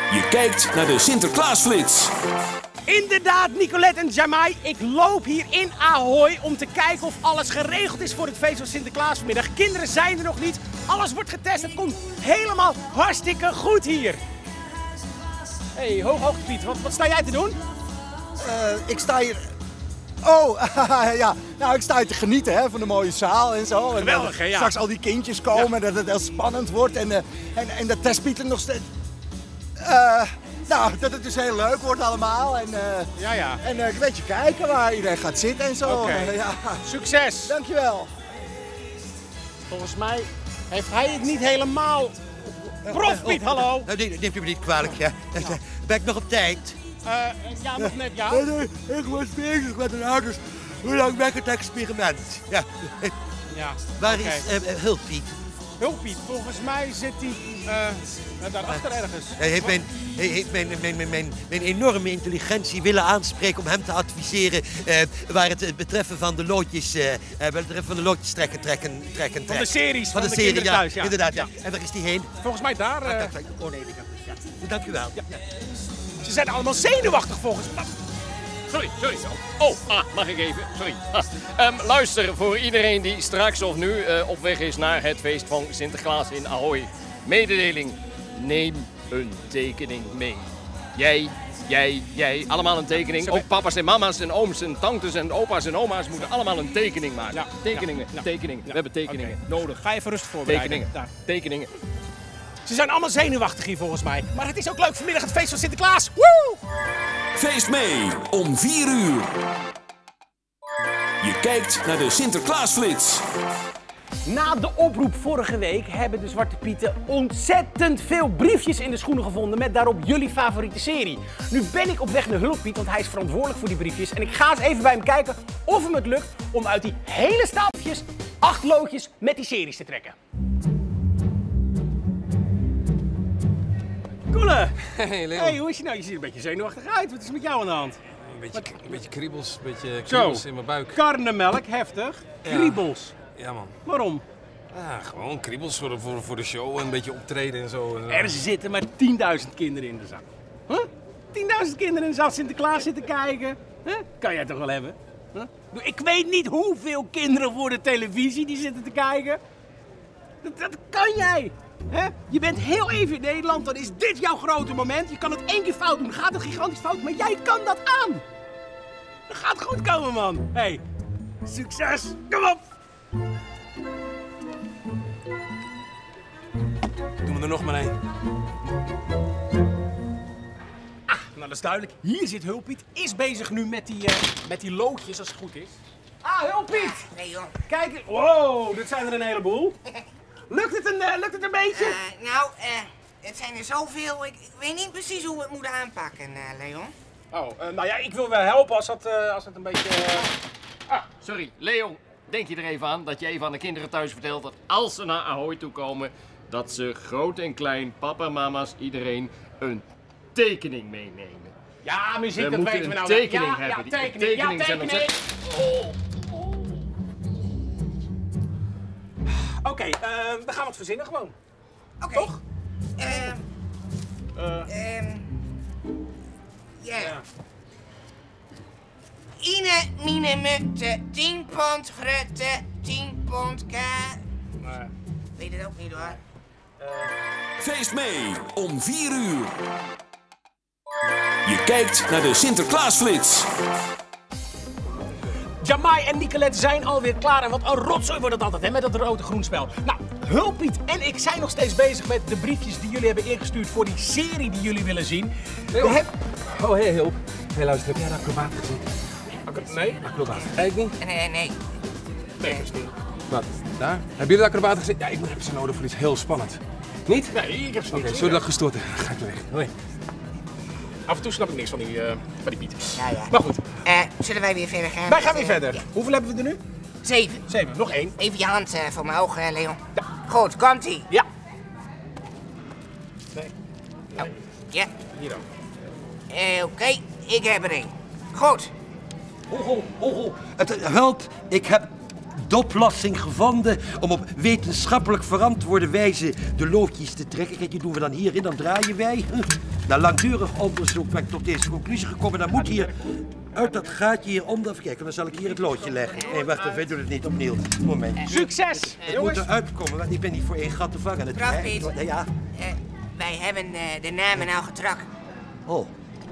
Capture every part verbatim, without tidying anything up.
Je kijkt naar de Sinterklaasflits. Inderdaad, Nicolette en Jamai, ik loop hier in Ahoy om te kijken of alles geregeld is voor het feest van Sinterklaas vanmiddag. Kinderen zijn er nog niet, alles wordt getest, het komt helemaal hartstikke goed hier. Hé, hey, hoog, hoog Piet, wat, wat sta jij te doen? Uh, ik sta hier... Oh, ja. Nou, ik sta hier te genieten hè, van de mooie zaal en zo. Geweldig, hè, ja. Straks al die kindjes komen, ja. Dat het heel spannend wordt en, uh, en, en dat test Piet er nog steeds... Uh, nou, dat het dus heel leuk wordt allemaal. En, uh, ja, ja. en uh, een beetje kijken waar iedereen gaat zitten en zo. Okay. Uh, ja. Succes! Dankjewel. Volgens mij heeft hij het niet helemaal... Prof Piet, hallo! Neemt u me niet kwalijk, ja. ja. Ben ik nog op tijd? Uh, ja, nog net, ja. Nee, nee, ik was bezig met een ouders. Hoe lang ben ik het experiment? Ja. Ja. Waar okay. is uh, Hulpiet? Hulpiet, volgens mij zit hij uh, daarachter uh, ergens. Hij heeft, mijn, hij heeft mijn, mijn, mijn, mijn, mijn enorme intelligentie willen aanspreken om hem te adviseren uh, waar het, het betreffen van de loodjes, uh, het betreffen van de loodjes trekken, trekken, trekken, trekken. Van de series, van, van de, de serie, kinderen ja, thuis, ja. Inderdaad, ja. ja. En waar is die heen? Volgens mij daar. Uh... Oh nee, ja. Dank u wel. Ja. Ze zijn allemaal zenuwachtig volgens mij. Sorry, sorry. Oh, ah, mag ik even? Sorry. Ah. Um, luister, voor iedereen die straks of nu uh, op weg is naar het feest van Sinterklaas in Ahoy. Mededeling, neem een tekening mee. Jij, jij, jij, allemaal een tekening. Ook papa's en mama's en ooms en tantes en opa's en oma's moeten allemaal een tekening maken. Ja, tekeningen, ja, tekeningen. Ja. We hebben tekeningen okay. nodig. Ga even rustig voorbereiden. Tekeningen, daar. tekeningen. Ze zijn allemaal zenuwachtig hier volgens mij. Maar het is ook leuk vanmiddag het feest van Sinterklaas. Woe! Feest mee om vier uur. Je kijkt naar de Sinterklaasflits. Na de oproep vorige week hebben de Zwarte Pieten ontzettend veel briefjes in de schoenen gevonden met daarop jullie favoriete serie. Nu ben ik op weg naar Hulpiet, want hij is verantwoordelijk voor die briefjes. En ik ga eens even bij hem kijken of hem het lukt om uit die hele stapeltjes acht loodjes met die series te trekken. Koele! Hey Leon. Hey, hoe is je nou? Je ziet er een beetje zenuwachtig uit. Wat is met jou aan de hand? Een beetje, een beetje kriebels, een beetje kriebels Zo. in mijn buik. Karnemelk, heftig. Ja. Kriebels. Ja man. Waarom? Ja, gewoon kriebels voor de, voor, voor de show en een beetje optreden en zo. En zo. Er zitten maar tienduizend kinderen in de zaal. Huh? tienduizend kinderen in de zaal Sinterklaas zitten kijken. Huh? Kan jij toch wel hebben? Huh? Ik weet niet hoeveel kinderen voor de televisie die zitten te kijken. Dat, dat kan jij. He? Je bent heel even in Nederland, dan is dit jouw grote moment. Je kan het één keer fout doen, dan gaat het gigantisch fout, maar jij kan dat aan. Dat gaat goed komen, man. Hey, succes, kom op. Doe me er nog maar één. Ah, nou dat is duidelijk. Hier zit Hulpiet, is bezig nu met die, uh, met die loodjes, als het goed is. Ah, Hulpiet! Nee, joh. Kijk, wow, dit zijn er een heleboel. Lukt het een, uh, lukt het een beetje? Uh, nou, uh, het zijn er zoveel. Ik, ik weet niet precies hoe we het moeten aanpakken, uh, Leon. Oh, uh, nou ja, ik wil wel helpen als dat, uh, als dat een beetje... Uh... Ah, sorry, Leon. Denk je er even aan dat je even aan de kinderen thuis vertelt dat als ze naar Ahoy toe komen, dat ze groot en klein, papa, mama's, iedereen een tekening meenemen. Ja, muziek, we dat weten we nou. een tekening ja, hebben. Ja, tekening, Die tekeningen ja, tekening. zijn ontzettend... Oké, okay, uh, dan gaan we het verzinnen gewoon. Oké. Okay. Toch? Uh, uh. Um, yeah. Ja. Ine, mine, mutte, tien pond grutte, tien pond ka... Nee. Weet het ook niet hoor. Uh. Feest mee om vier uur. Je kijkt naar de Sinterklaasflits. Jamai en Nicolette zijn alweer klaar en wat een rotzooi wordt het altijd hè, met dat rood-groenspel. Nou, Hulpiet en ik zijn nog steeds bezig met de briefjes die jullie hebben ingestuurd voor die serie die jullie willen zien. Nee, oh. Heb... oh, hé, hey, Hulp. Hé, hey, luister, heb jij de acrobaat gezien? Nee? Acrobaat. Kijk niet? Nee, nee, nee. Nee, dat is niet. Wat? Daar? Hebben jullie de acrobaat gezien? Ja, ik heb ze nodig voor iets heel spannend. Niet? Nee, ik heb ze niet. Oké, okay, sorry dat ik gestoord heb. Ga ik weg. Hoi. Af en toe snap ik niks van die, uh, van die Piet. Ja, ja. Maar goed. Uh, zullen wij weer verder gaan? Wij gaan weer uh, verder. Ja. Hoeveel hebben we er nu? Zeven. Zeven. Nog één. Even je hand uh, voor mijn ogen, Leon. Ja. Goed, komt-ie. Ja. Nee. Oh. Ja. Hier ook. Uh, Oké, okay. Ik heb er één. Goed. Ho, ho, ho, ho. Het helpt. Ik heb de oplossing gevonden om op wetenschappelijk verantwoorde wijze de loodjes te trekken. Kijk, die doen we dan hierin, dan draaien wij. Na langdurig onderzoek ben ik tot deze conclusie gekomen. Dan moet hier uit dat gaatje hieronder... Even kijken, dan zal ik hier het loodje leggen. Nee, wacht even, ik doe het niet opnieuw. Moment. Succes! Het moet eruit komen, want ik ben niet voor één gat te vangen. Het Graag, werkt. Piet. Ja. Uh, wij hebben uh, de namen nou getrokken. Oh.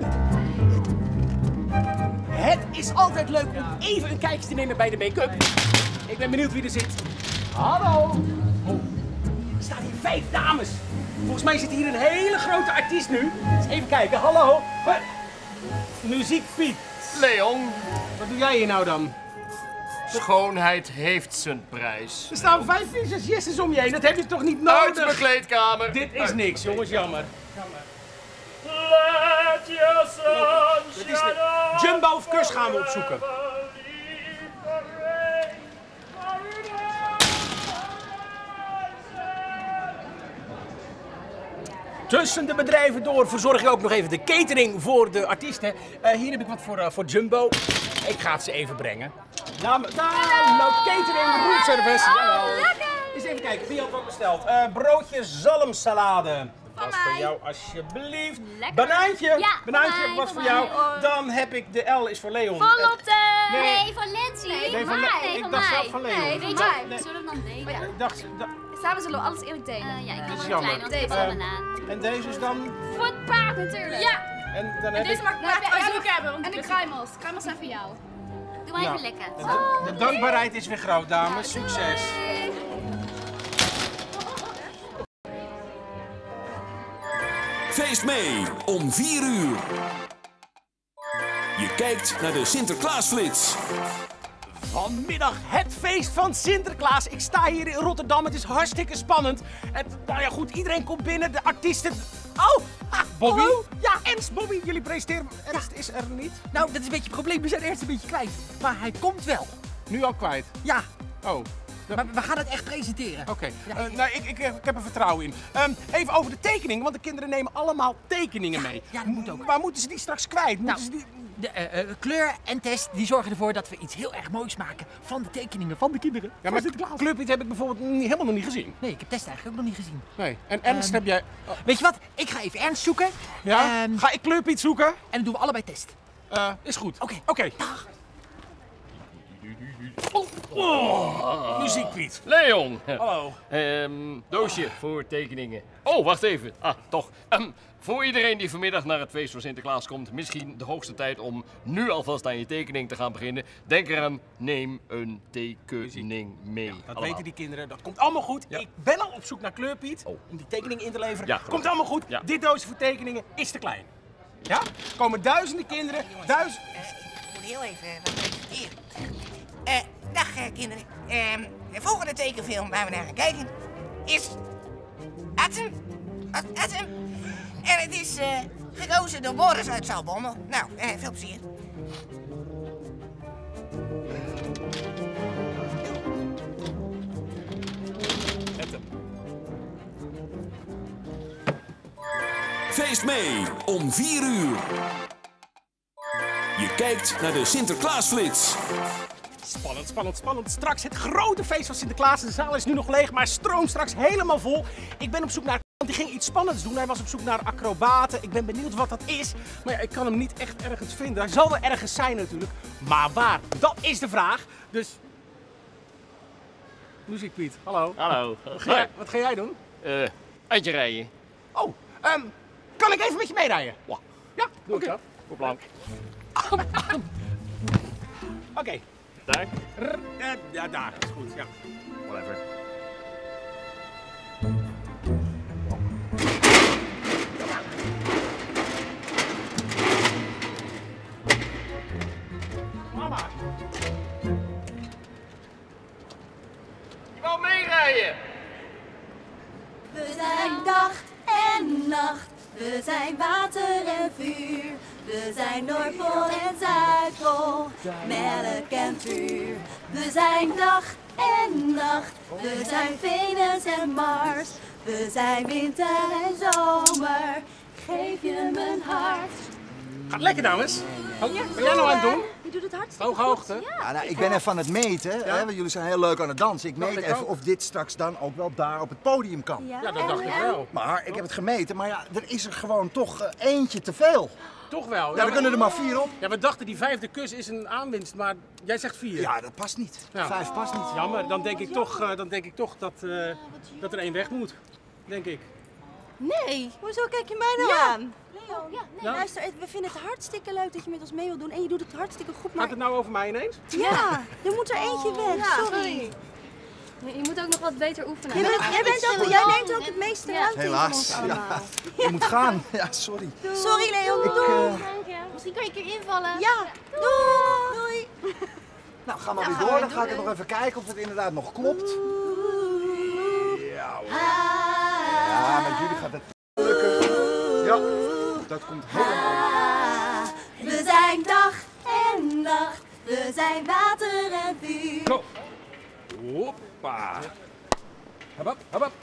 Het is altijd leuk om even een kijkje te nemen bij de make-up. Ik ben benieuwd wie er zit. Hallo! Oh, er staan hier vijf dames. Volgens mij zit hier een hele grote artiest nu. Dus even kijken, hallo. Muziek Piet. Leon, Wat doe jij hier nou dan? schoonheid heeft zijn prijs. Er staan vijf visagisten om je heen, dat heb je toch niet nodig? Uit mijn kleedkamer. Dit is niks, jongens, jammer. Let your sun Dit is de Jumbo of Kus gaan we opzoeken. Tussen de bedrijven door verzorg ik ook nog even de catering voor de artiesten. Uh, hier heb ik wat voor, uh, voor Jumbo. Ik ga het ze even brengen. Nou, daar loopt catering, roomservice. Jawel. Eens even kijken, wie had wat besteld? Uh, broodje zalmsalade. Dat was voor jou, alsjeblieft. Lekker. Banaantje. Ja, Banaantje voor mij, was voor voor jou. mij, hoor. Dan heb ik de L is voor Leon. Van Lotte! Nee. Nee, van Lindsay. Nee, van van mij. Le- Nee, ik van dacht mij. zelf van Leon. Nee, Nee. weet je, Nee. zullen we dan delen? Ik dacht, da- Samen zullen we alles eerlijk delen. Uh, ja, ik Dat kan is wel een jammer. klein, want ik heb Eh, wel een banaan. en deze is dan... Voor het paard natuurlijk. Ja! En dan heb Deze ik... mag ik Nou, heb jij- maar jij ook hebben. En de kruimels. Kruimels zijn voor jou. Doe maar Nou, even lekker. de, de dankbaarheid is weer groot, dames. Succes. Feest mee om vier uur. Je kijkt naar de Sinterklaasflits. Vanmiddag het feest van Sinterklaas. Ik sta hier in Rotterdam. Het is hartstikke spannend. En, nou ja, goed, iedereen komt binnen. De artiesten... Oh, ah, Bobby. Hallo? Ja, Ernst, Bobby. Jullie presenteren. Ernst is er niet. Nou, dat is een beetje het probleem. We zijn Ernst een beetje kwijt. Maar hij komt wel. Nu al kwijt. Ja, Oh, maar we gaan het echt presenteren. oké. Eh, nou, ik, ik, ik heb er vertrouwen in. Ehm, even over de tekeningen, want de kinderen nemen allemaal tekeningen mee. ja, dat moet ook. Waar moeten ze die straks kwijt? Moeten Nou, ze die... De eh, eh, kleur en test die zorgen ervoor dat we iets heel erg moois maken van de tekeningen van de kinderen. Ja, maar Clubpiet heb ik bijvoorbeeld niet, helemaal nog niet gezien. Nee, ik heb test eigenlijk ook nog niet gezien. Nee. En Ernst Ehm, heb jij... Oh, Weet je wat? Ik ga even Ernst zoeken. ja? Ehm, Ga ik Clubpiet zoeken? En dan doen we allebei test. Eh, is goed. Oké. Oké. Oh, muziek, Piet. Leon. Hallo. Ehm, doosje voor tekeningen. Oh, wacht even. Ah, toch. Ehm, voor iedereen die vanmiddag naar het feest van Sinterklaas komt, misschien de hoogste tijd om nu alvast aan je tekening te gaan beginnen. Denk eraan, neem een tekening mee. Dat Allemaal. weten die kinderen. Dat komt allemaal goed. Ja. Ik ben al op zoek naar Kleurpiet Oh. om die tekening in te leveren. Ja, komt allemaal goed. Ja. Dit doosje voor tekeningen is te klein. Ja? Er komen duizenden kinderen. Duizend... Uh, ik moet heel even wat presenteren. Eh, dag eh, kinderen. Ehm, de volgende tekenfilm waar we naar gaan kijken is Atem. At- Atem. En het is eh, gekozen door Boris uit Zaltbommel. Nou, eh, veel plezier. Feest mee om vier uur. Je kijkt naar de Sinterklaasflits. Spannend, spannend, spannend. Straks het grote feest van Sinterklaas. De zaal is nu nog leeg, maar stroomt straks helemaal vol. Ik ben op zoek naar... Want die ging iets spannends doen. Hij was op zoek naar acrobaten. Ik ben benieuwd wat dat is. Maar ja, ik kan hem niet echt ergens vinden. Hij zal er ergens zijn natuurlijk. Maar waar? Dat is de vraag. Dus... Muziek, Piet. Hallo. Hallo. Wat ga jij, wat ga jij doen? Eh, eindje rijden. Oh, ehm, kan ik even met je meerijden? Ja. Ja, Doe oké. ik dat? Op plank. Oké. Daar. R- eh, Ja, daar. Is goed, ja. Whatever. Mama. Je wou meerijden. We zijn dag en nacht, we zijn water en vuur. We zijn Noordpool en Zuidpool, melk en vuur. We zijn dag en nacht, we zijn Venus en Mars. We zijn winter en zomer, geef je mijn hart. Gaat lekker, dames. Oh, wat ben jij nou aan het doen? Je doet het hartstikke Hoge goed. hoogte? Ja. Ja, nou, ik ben even aan het meten, hè, want jullie zijn heel leuk aan het dansen. Ik Dacht meet ik even ook. of dit straks dan ook wel daar op het podium kan. Ja, Ja, dat en- dacht ik en- wel. Maar ik heb het gemeten, maar ja, er is er gewoon toch uh, eentje te veel. Toch wel. Ja, we kunnen er maar vier op. Ja, we dachten die vijfde kus is een aanwinst, maar jij zegt vier. Ja, dat past niet. Ja. Vijf past niet. Jammer, dan denk ik toch, uh, dan denk ik toch dat, uh, dat er één weg moet. Denk ik. Nee. Hoezo kijk je mij nou Ja. aan? Leon, ja, nee. Ja? Luister, we vinden het hartstikke leuk dat je met ons mee wilt doen en je doet het hartstikke goed, maar... Gaat het nou over mij ineens? Ja, er moet er eentje weg, Ja, sorry. Je je moet ook nog wat beter oefenen. Jij, bent, jij, bent ook, jij neemt ook het meeste Ja. ruimte in van ons Helaas. allemaal. Ja. Je moet gaan. Ja, sorry. Sorry Leon, Ik, doei. eh, Dank je. Misschien kan je een keer invallen. Ja, doei. Doei. Nou, ga maar Ja, weer gaan door. we Dan ga ik doen. er nog even kijken of het inderdaad nog klopt. Ja hoor. Ja, met jullie gaat het lukken. Ja, dat komt helemaal goed. We zijn dag en nacht, we zijn water en vuur. Go. Hoppa. Hop, hop, hop.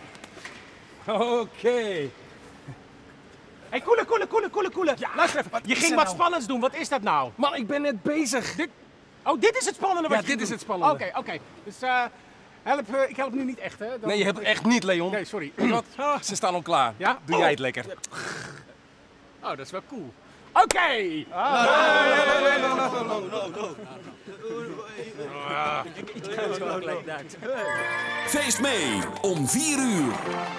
Oké. Hé, Koele, Koele, Koele, Koele, Koele. Luister even. Je is ging er wat nou? spannends doen. Wat is dat nou? Man, ik ben net bezig. Dit... Oh, dit is het spannende wat Ja, je dit doet. is het spannende. Oké, oké. Dus eh, help, eh, ik help nu niet echt, hè? Dan- Nee, je hebt echt niet, Leon. Nee, sorry. Wat? Ah. Ze staan al klaar. Ja? Doe Oh. jij het lekker. Oh, dat is wel cool. Oké. Feest mee om vier uur.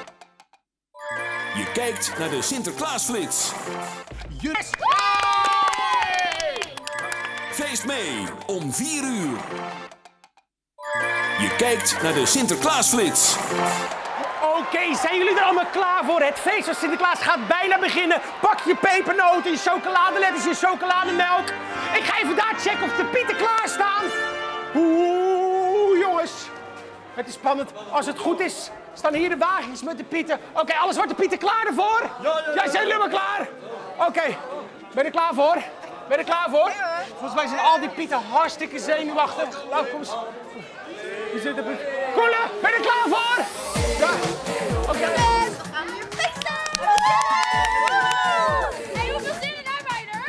Je kijkt naar de Sinterklaasflits. Yes. Feest mee om vier uur. Je kijkt naar de Sinterklaasflits. Oké, zijn jullie er allemaal klaar voor? Het feest van Sinterklaas gaat bijna beginnen. Pak je pepernoten, je chocoladeletters, je chocolademelk. Ik ga even daar checken of de pieten klaarstaan. Oeh, jongens. Het is spannend. Als het goed is, staan hier de wagens met de pieten. Oké, alles wordt de pieten klaar ervoor? Ja, ja, ja. Zijn jullie allemaal klaar? Oké, ben je er klaar voor? Ben je er klaar voor? Volgens mij zijn al die pieten hartstikke zenuwachtig. Nou, kom eens. We zitten op het... Koele, ben je er klaar voor? Ja. Oké. We gaan weer feesten! Hey, hoeveel zin in arbeider?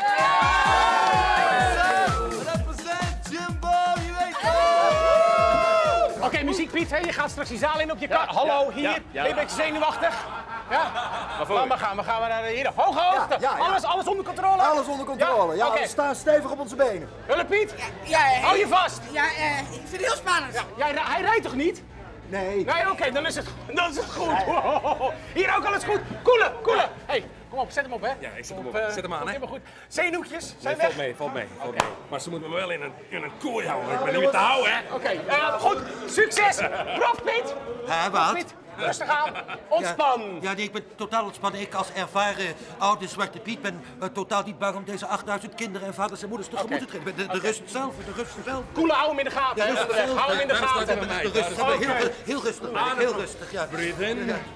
Oké, muziek Piet, hè? Je gaat straks die zaal in op je kar. Hallo, hier. ja, ja. Ben je een beetje zenuwachtig? Ja? Waarvoor? Laat maar gaan, we gaan we naar hier. Hoge hoogte. Ja, ja, ja. Alles, alles onder controle. Alles onder controle. Ja, Oké. we staan stevig op onze benen. Hulp Piet, Ja, eh, hou je vast. Ja, eh, ik vind het heel spannend. Ja, jij, hij rijdt toch niet? Nee. Nee, oké, dan is het, dan is het goed. Hier ook alles goed. Koele, koele. Hey, kom op, zet hem op, hè. Ja, ik zet hem op. eh, Zet hem aan, komt hè. helemaal goed. Zenuwtjes, zijn Nee, weg. valt mee, valt mee. Valt mee. Maar ze moeten me wel in een, in een kooi houden. Ik ben niet meer te houden, hè. Oké, eh, goed. Succes. Prof Piet. Hè, Prof wat? Piet, rustig aan. Ontspan. Ja, nee, ik ben totaal ontspannen. Ik als ervaren oude Zwarte Piet ben uh, totaal niet bang om deze achtduizend kinderen en vaders en moeders tegemoet te treden. De, de rust zelf, de rust zelf. Koele, hou hem in de gaten. hè. Ja, rustig, Hou hem in de daar staat gaten. hij bij mij. De rust, Daar heel, Oké. heel, heel rustig, ben ik, heel rustig, ja. Breathe in. Ja.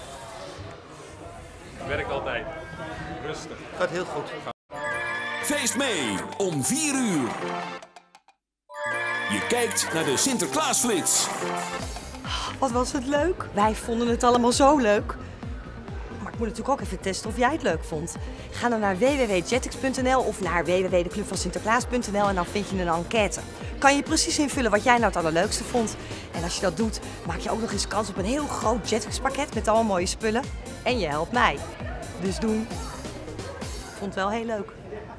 Werkt altijd. Rustig. Gaat heel goed. Feest mee om vier uur. Je kijkt naar de Sinterklaasflits. Wat was het leuk? Wij vonden het allemaal zo leuk. Maar ik moet natuurlijk ook even testen of jij het leuk vond. Ga dan naar w w w punt jetix punt n l of naar w w w punt de club van sinterklaas punt n l en dan vind je een enquête. Kan je precies invullen wat jij nou het allerleukste vond. En als je dat doet, maak je ook nog eens kans op een heel groot Jetix pakket met allemaal mooie spullen. En je helpt mij. Dus doen. Ik vond het wel heel leuk.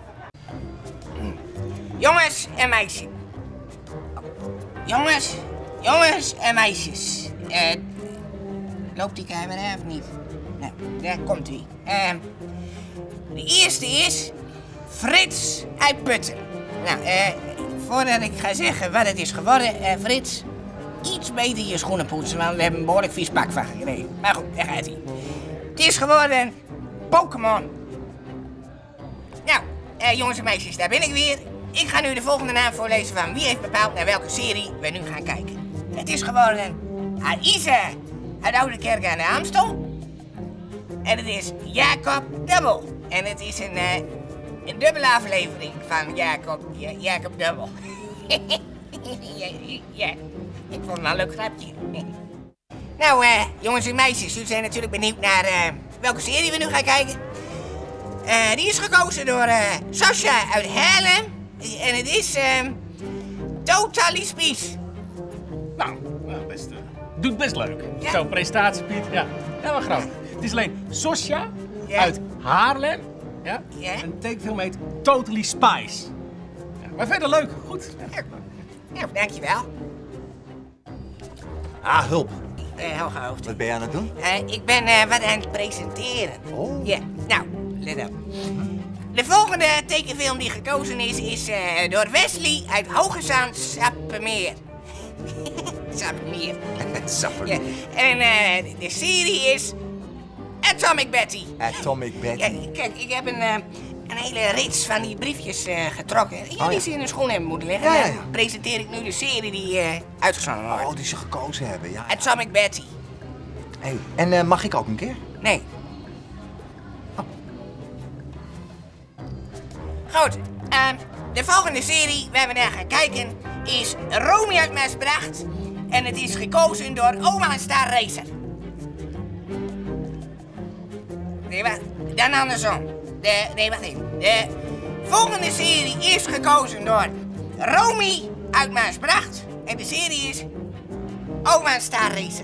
Jongens en meisjes. Jongens, jongens en meisjes. Eh, loopt die camera of niet? Nou, daar komt hij. Eh, de eerste is Frits uit Putten. Nou, eh, voordat ik ga zeggen wat het is geworden, eh, Frits, iets beter je schoenen poetsen, want we hebben een behoorlijk vies pak van gekregen. Maar goed, daar gaat hij. Het is geworden Pokémon. Nou, eh, jongens en meisjes, daar ben ik weer. Ik ga nu de volgende naam voorlezen van wie heeft bepaald naar welke serie we nu gaan kijken. Het is geworden Aïsa uit Oude Kerk aan de Amstel. En het is Jacob Dubbel. En het is een, uh, een dubbele aflevering van Jacob, ja, Jacob Dubbel. ja, ja, ik vond het wel een leuk grapje. nou, uh, jongens en meisjes, jullie zijn natuurlijk benieuwd naar uh, welke serie we nu gaan kijken. Uh, die is gekozen door uh, Sascha uit Haarlem. En het is uh, Totally Spies. Nou, nou best, uh, doet best leuk. Ja. Zo'n presentatie, Piet. Ja, ja wel grappig. Het is alleen Sascha Ja. uit Haarlem. Ja? Ja. En de tekenfilm heet Totally Spies. Ja, maar verder leuk. Goed. Ja, ja dankjewel. Ah, hulp. Uh, Hooghoofd. Wat ben je aan het doen? Uh, ik ben uh, wat aan het presenteren. Oh. Ja, nou, let op. De volgende tekenfilm die gekozen is, is uh, door Wesley uit Hoogezaan Sappemeer. Sappemeer. Sappemeer. Ja. En uh, de serie is Atomic Betty. Atomic Betty. Ja, kijk, ik heb een, uh, een hele rits van die briefjes uh, getrokken. Jullie Oh, ja. ze in hun schoen hebben moeten liggen. Ja, ja, Dan ja. presenteer ik nu de serie die uh, uitgezonden wordt. Oh, die ze gekozen hebben, ja. Atomic Betty. Hey, en uh, mag ik ook een keer? Nee. Oh. Goed, uh, de volgende serie waar we naar gaan kijken is Romy uit Maasbracht. En het is gekozen door Oma Star Racer. Nee, wacht. Dan andersom. De, nee, wacht even. De volgende serie is gekozen door Romy uit Maasbracht. En de serie is Oma Star Racer.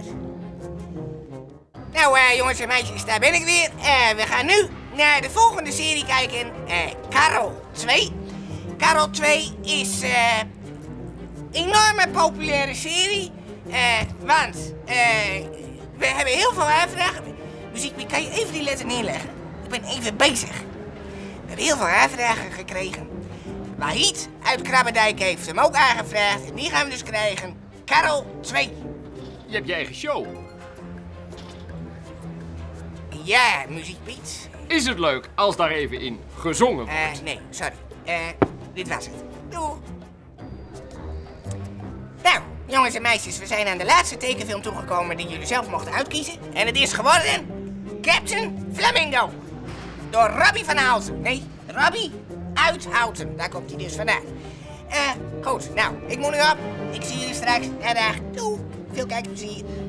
Nou, uh, jongens en meisjes, daar ben ik weer. Uh, we gaan nu naar de volgende serie kijken. Uh, Karel twee. Karel twee is een uh, enorme populaire serie. Uh, want uh, we hebben heel veel aanvragen. Muziek, kan je even die letter neerleggen? Ik ben even bezig. We hebben heel veel aanvragen gekregen. Wahid uit Krabbendijk heeft hem ook aangevraagd. En die gaan we dus krijgen. Karel twee. Je hebt je eigen show. Ja, muziek Piet. Is het leuk als daar even in gezongen wordt? Uh, nee, sorry. Uh, dit was het. Doei. Nou, jongens en meisjes, we zijn aan de laatste tekenfilm toegekomen die jullie zelf mochten uitkiezen. En het is geworden Captain Flamingo. Door Robbie van Houten. Nee, Robbie uit Houten. Daar komt hij dus vandaan. Uh, goed, nou, ik moet nu op. Ik zie jullie straks. Ja, dag. Doei. Veel kijkplezier.